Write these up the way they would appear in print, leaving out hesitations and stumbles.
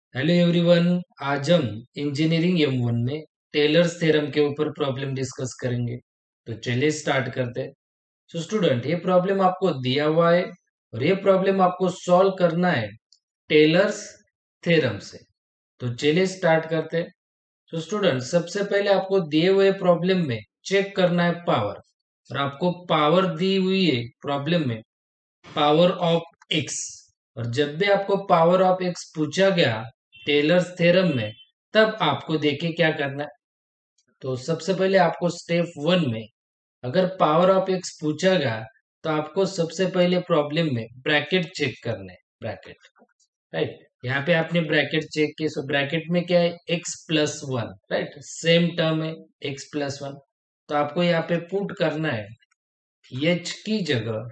Hello everyone. आज हम engineering M1 में टेलर्स थ्योरम के ऊपर प्रॉब्लम डिस्कस करेंगे। तो चलिए स्टार्ट करते हैं। सो स्टूडेंट, ये प्रॉब्लम आपको दिया हुआ है और ये प्रॉब्लम आपको सॉल्व करना है टेलर्स थ्योरम से। तो चलिए स्टार्ट करते हैं। तो स्टूडेंट, सबसे पहले आपको दिए हुए प्रॉब्लम में चेक करना है पावर। और आपको पावर दी हुई है प्रॉब्लम में, पावर ऑफ एक्स। और जब भी आपको पावर ऑफ एक्स पूछा गया टेलर्स थ्योरम में, तब आपको देखिए क्या करना है। तो सबसे पहले आपको स्टेप 1 में अगर पावर ऑफ एक्स पूछा गया, तो आपको सबसे पहले प्रॉब्लम में ब्रैकेट चेक करने, ब्रैकेट, राइट। यहाँ पे आपने ब्रैकेट चेक किया, सो ब्रैकेट में क्या है, x+1, राइट, सेम टर्म है x+1। तो आपको यहाँ पे पुट करना है h की जगह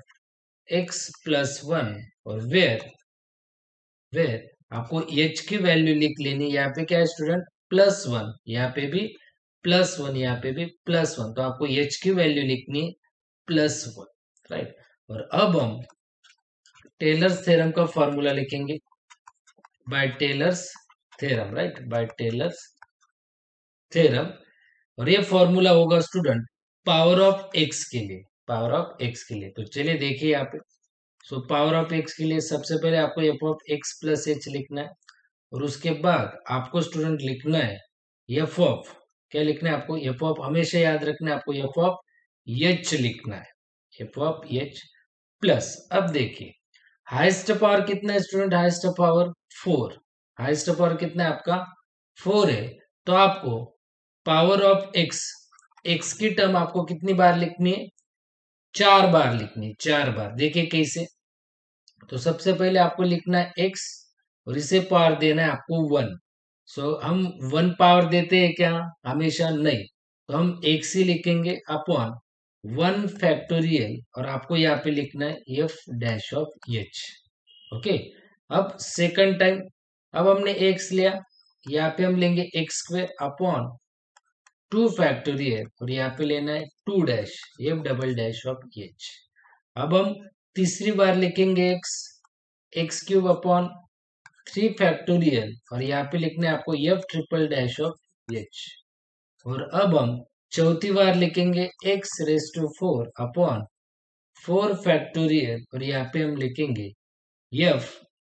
x+1 और वेयर वेयर आपको h की वैल्यू लिख लेनी। यहाँ पे क्या है स्टूडेंट, +1, यहाँ पे भी +1, यहाँ पे भी +1। तो आपको h की वैल्यू लिखनी है +1, राइट। और अब हम टेलर्स थ्योरम का फॉर्मूला लिखेंगे, by Taylor's theorem, right, by Taylor's theorem. और ये फॉर्मूला होगा स्टूडेंट पावर ऑफ एक्स के लिए, पावर ऑफ एक्स के लिए। तो चलिए देखिए यहाँ पे। सो पावर ऑफ एक्स के लिए सबसे पहले आपको f(x+h) लिखना है। और उसके बाद आपको स्टूडेंट लिखना है एफ ऑफ, क्या लिखना है आपको, एफ ऑफ, हमेशा याद रखना है आपको एफ ऑफ एच लिखना है, एफ ऑफ एच प्लस। अब देखिए हाईएस्ट पावर कितना है student, highest power 4, highest power कितना है आपका 4 है। तो आपको पावर ऑफ एक्स, एक्स की टर्म आपको कितनी बार लिखनी है, 4 बार लिखनी है, 4 बार। देखिए कैसे। तो सबसे पहले आपको लिखना है x और इसे पावर देना है आपको 1। सो हम 1 पावर देते हैं क्या, हमेशा नहीं। तो हम x ही लिखेंगे अपॉन 1 फैक्टोरियल, और आपको यहाँ पे लिखना है f(-h). ओके। अब सेकंड टाइम, अब हमने x लिया, यहाँ पे हम लेंगे x² अपॉन 2 फैक्टोरियल, और यहाँ पे लेना है 2 f("h)। अब हम तीसरी बार लिखेंगे x³ अपॉन 3 फैक्टोरियल, और यहाँ पे लिखना है आपको f("h)। और अब हम चौथी बार लिखेंगे x⁴ अपॉन 4 फैक्टोरियल, और यहाँ पे हम लिखेंगे f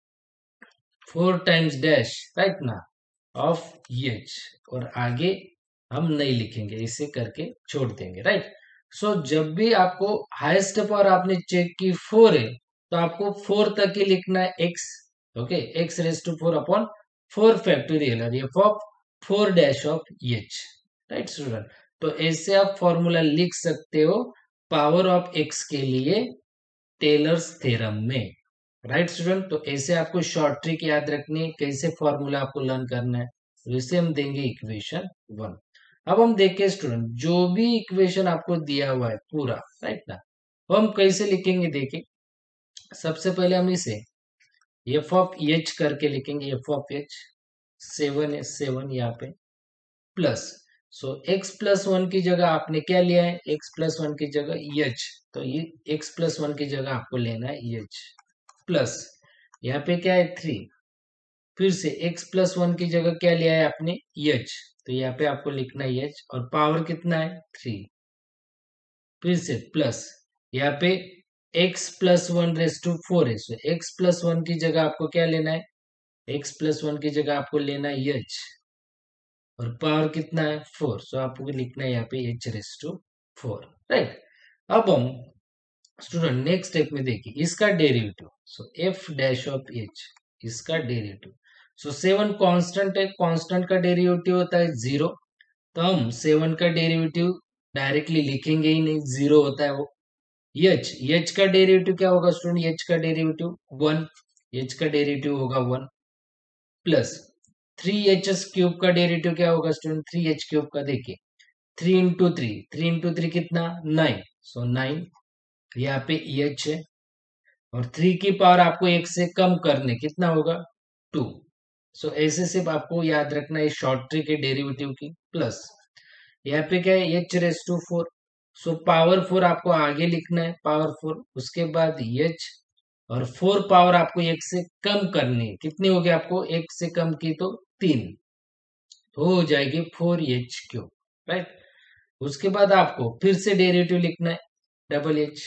4 टाइम्स डैश, राइट ना, ऑफ h। और आगे हम नहीं लिखेंगे, इसे करके छोड़ देंगे, राइट। सो जब भी आपको हाईएस्ट पावर आपने चेक की 4 है, तो आपको 4 तक ही लिखना है x। Okay, x⁴ upon 4 factorial, और f of 4 dash of h, right student. तो ऐसे आप फॉर्मूला लिख सकते हो पावर ऑफ x के लिए टेलर्स थ्योरम में, राइट स्टूडेंट। तो ऐसे आपको शॉर्ट ट्रिक याद रखनी है, कैसे फॉर्मूला आपको लर्न करना है। तो इसे हम देंगे इक्वेशन 1। अब हम देखें स्टूडेंट, जो भी इक्वेशन आपको दिया हुआ है पूरा, राइट ना, वो हम कैसे लिखेंगे देखिए। सबसे पहले हम इसे एफ ऑफ एच करके लिखेंगे, एफ ऑफ एच 7 है, 7 यहाँ पे प्लस। सो x+1 की जगह आपने क्या लिया है, x+1 की जगह एच। तो ये x+1 की जगह आपको लेना है एच प्लस, यहाँ पे क्या है 3। फिर से x+1 की जगह क्या लिया है आपने, एच। तो यहाँ पे आपको लिखना है एच, और पावर कितना है 3। फिर से प्लस, यहाँ पे x+1⁴ है। सो x+1 की जगह आपको क्या लेना है, x+1 की जगह आपको लेना है एच, और पावर कितना है 4। सो आपको लिखना है यहाँ पे h⁴, राइट। अब हम स्टूडेंट नेक्स्ट स्टेप में देखिए इसका डेरिवेटिव। सो f(-h), इसका डेरिवेटिव। सो 7 कांस्टेंट है, कांस्टेंट का डेरिवेटिव होता है 0। तो हम 7 का डेरिवेटिव डायरेक्टली लिखेंगे ही नहीं, 0 होता है वो। h का डेरिवेटिव क्या होगा स्टूडेंट, h का डेरिवेटिव 1, h का डेरिवेटिव होगा 1 प्लस 3h³ का डेरिवेटिव क्या होगा स्टूडेंट, 3h³ का देखिए 3 कितना 9। सो 9 यहाँ पे h है, और 3 की पावर आपको 1 से कम करने कितना होगा 2। सो ऐसे सिर्फ आपको याद रखना है शॉर्ट ट्रिक है डेरिवेटिव की। प्लस यहाँ पे क्या है h⁴, सो पावर 4 आपको आगे लिखना है, पावर 4, उसके बाद h और 4 पावर आपको एक से कम करनी है, कितनी होगी आपको एक से कम की तो 3, तो हो जाएगी 4h क्यूब, राइट। उसके बाद आपको फिर से डेरिवेटिव लिखना है डबल एच,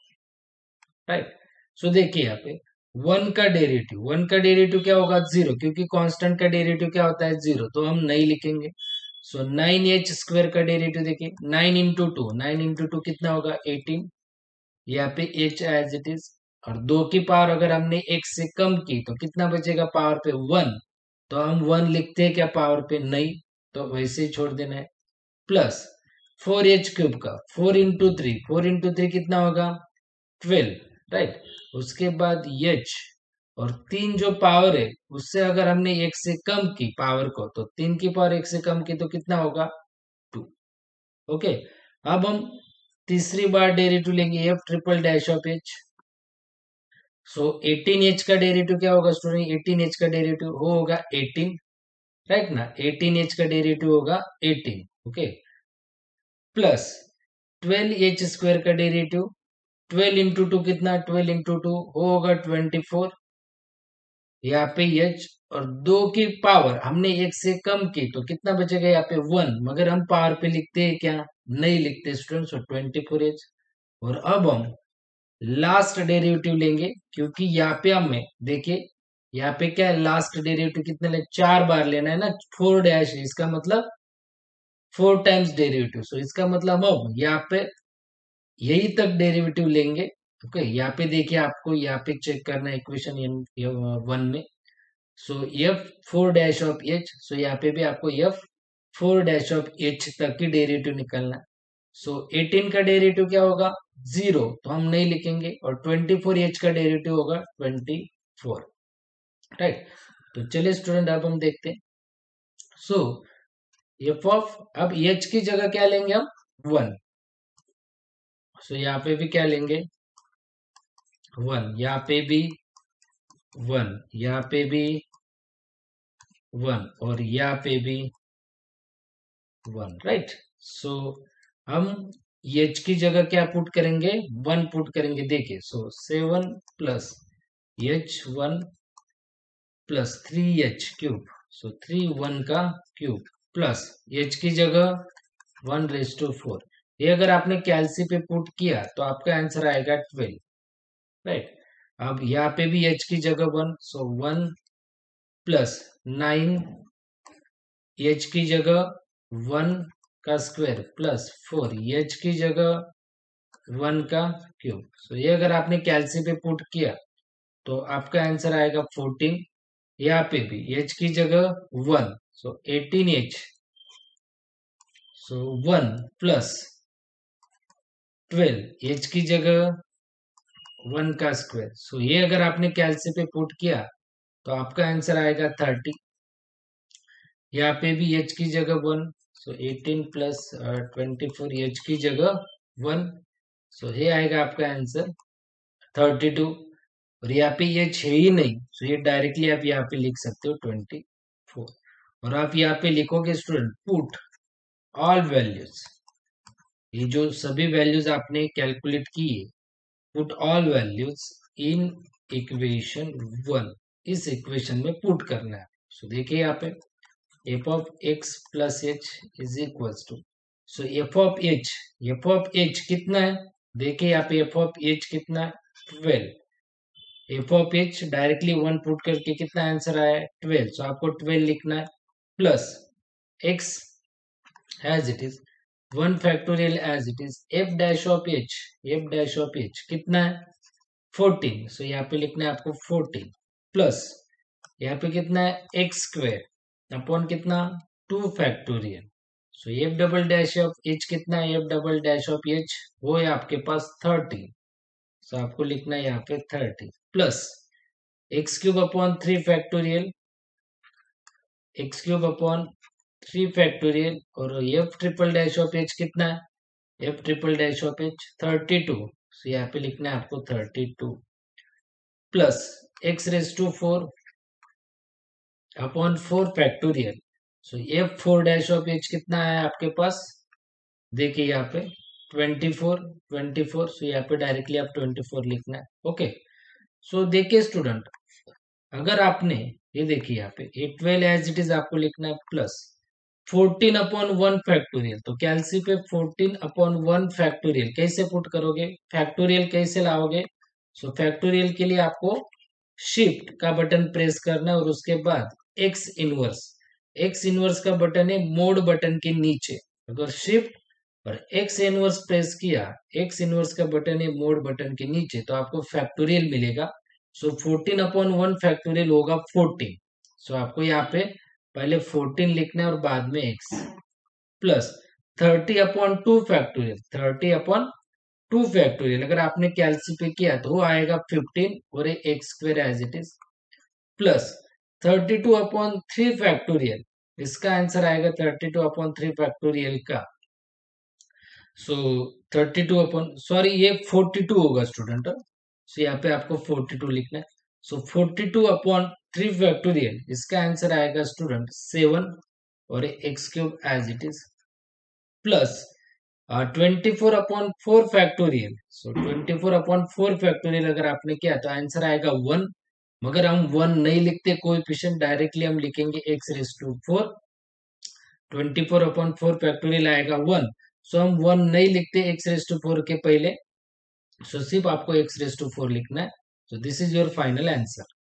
राइट। सो देखिए यहाँ पे वन का डेरिवेटिव क्या होगा जीरो, क्योंकि कांस्टेंट का डेरिवेटिव क्या होता है जीरो, तो हम नहीं लिखेंगे। सो 9h² का डेरिवेटिव देखिए 9 इंटू टू कितना होगा 18, यहाँ पे h एज इट इज, और दो की पावर अगर हमने एक से कम की तो कितना बचेगा पावर पे वन, तो हम वन लिखते हैं क्या पावर पे, नहीं, तो वैसे ही छोड़ देना है। प्लस 4h³ का 4 इंटू थ्री कितना होगा 12, राइट। उसके बाद h, और तीन जो पावर है उससे अगर हमने एक से कम की पावर को, तो तीन की पावर एक से कम की तो कितना होगा 2। ओके, अब हम तीसरी बार डेरिवेटिव लेंगे f triple dash of h. So 18h का डेरिवेटिव क्या होगा स्टूडेंट, 18h का डेरिवेटिव वो होगा 18, राइट ना, 18h का डेरिवेटिव होगा 18, ओके। प्लस 12h² का डेरिवेटिव 12 इंटू टू कितना, 12 इंटू टू वो होगा 24, यहाँ पे h, और दो की पावर हमने एक से कम की तो कितना बचेगा यहाँ पे वन, मगर हम पावर पे लिखते हैं क्या, नहीं लिखते स्टूडेंट्स, 24h। और अब हम लास्ट डेरिवेटिव लेंगे, क्योंकि यहाँ पे हमें देखिए यहाँ पे क्या है, लास्ट डेरिवेटिव कितने ले, 4 बार लेना है ना, 4 डैश, इसका मतलब 4 टाइम्स डेरिवेटिव, सो इसका मतलब हम यहाँ पे यही तक डेरिवेटिव लेंगे। ओके, यहाँ पे देखिए आपको यहाँ पे चेक करना है इक्वेशन 1 में। So f 4 dash of h, so यहाँ पे भी आपको एफ 4 डैश ऑफ एच तक की डेरिवेटिव निकलना है। सो 18 का डेरिवेटिव क्या होगा जीरो, तो हम नहीं लिखेंगे, और 24h का डेरिवेटिव होगा 24, राइट। तो चलिए स्टूडेंट अब हम देखते हैं। सो एफ ऑफ, अब एच की जगह क्या लेंगे हम, वन। सो यहाँ पे भी क्या लेंगे वन, यहाँ पे भी वन, यहाँ पे भी वन, और यहाँ पे भी वन, राइट। सो हम एच की जगह क्या पुट करेंगे, वन पुट करेंगे, देखिए। सो 7 + h1 + 3h³ सो 3 1 का क्यूब, प्लस h की जगह 1⁴। ये अगर आपने कैलसी पे पुट किया तो आपका आंसर आएगा 12, राइट। अब यहाँ पे भी h की जगह वन, सो 1 + 9, h की जगह 1 का स्क्वायर प्लस 4, h की जगह 1 का क्यूब। सो ये अगर आपने कैलसी पे पुट किया तो आपका आंसर आएगा 14। यहाँ पे भी h की जगह 1, सो 18h, सो 1 + 12, h की जगह 1 का स्क्वायर। सो ये अगर आपने कैलसी पे पुट किया तो आपका आंसर आएगा 30। यहाँ पे भी h की जगह 1, सो 18 + 24, h की जगह 1, सो ये आएगा आपका आंसर 32। और यहाँ पे h है ही नहीं, सो ये डायरेक्टली आप यहाँ पे लिख सकते हो 24। और आप यहाँ पे लिखोगे स्टूडेंट पुट ऑल वैल्यूज, ये जो सभी वैल्यूज आपने कैलकुलेट की है, put all values in equation 1, इस इक्वेशन में पुट करना है। सो देखिए यहाँ पे f(x + h) is equals to, so f(h) कितना है, देखिए यहाँ पे f(h) कितना है 12, f(h) डायरेक्टली 1 पुट करके कितना आंसर आया है 12, सो आपको 12 लिखना है, plus x as it is 1 factorial as it is f(h) कितना है 14, सो यहाँ पे लिखना है आपको 14, प्लस यहाँ पे कितना है x² अपॉन कितना 2 फैक्टोरियल। सो f(h) कितना है, f(h) वो है आपके पास 30, सो आपको लिखना है यहाँ पे 30, plus x³ upon 3 factorial, x³ upon 3 factorial, और f(h) कितना है, f(h) 32, सो यहाँ पे लिखना है आपको 32, प्लस x⁴ अपॉन 4 फैक्टोरियल। सो f(4) कितना है आपके पास, देखिए यहाँ पे 24, सो यहाँ पे डायरेक्टली आप 24 लिखना है, ओके। सो देखिए स्टूडेंट, अगर आपने ये देखिए यहाँ पे ये 12 एज इट इज आपको लिखना है प्लस 14/1 फैक्टोरियल, तो कैलसी पे 14/1 फैक्टोरियल कैसे पुट करोगे, फैक्टोरियल कैसे लाओगे? सो फैक्टोरियल के लिए आपको शिफ्ट का बटन प्रेस करना है और उसके बाद एक्स इनवर्स का बटन है मोड बटन के नीचे। अगर शिफ्ट और एक्स इनवर्स प्रेस किया, एक्स इनवर्स का बटन है मोड बटन के नीचे, तो आपको फैक्टोरियल मिलेगा। सो 14/1 फैक्टोरियल होगा 14। सो आपको यहाँ पे पहले 14 लिखना है और बाद में एक्स, प्लस 30/2 फैक्टोरियल, 30/2 फैक्टोरियल अगर आपने कैलसी पे किया तो वो आएगा 15 और x square as it is, plus 32/3 factorial, इसका आंसर आएगा 32/3 फैक्टोरियल का। सो 32 अपन सॉरी ये 42 होगा स्टूडेंट। सो यहाँ पे आपको 42 लिखना है। सो 42/3 फैक्टोरियल, इसका आंसर आएगा स्टूडेंट 7 और x cube as it is, plus 24/4 factorial. So 24/4 factorial अगर आपने किया तो आंसर आएगा 1, मगर हम 1 नहीं लिखते कोएफिशिएंट, डायरेक्टली हम लिखेंगे x⁴। 24/4 फैक्टोरियल आएगा 1। सो हम 1 नहीं लिखते x⁴ के पहले, सो सिर्फ आपको x⁴ लिखना है। So this is your final answer.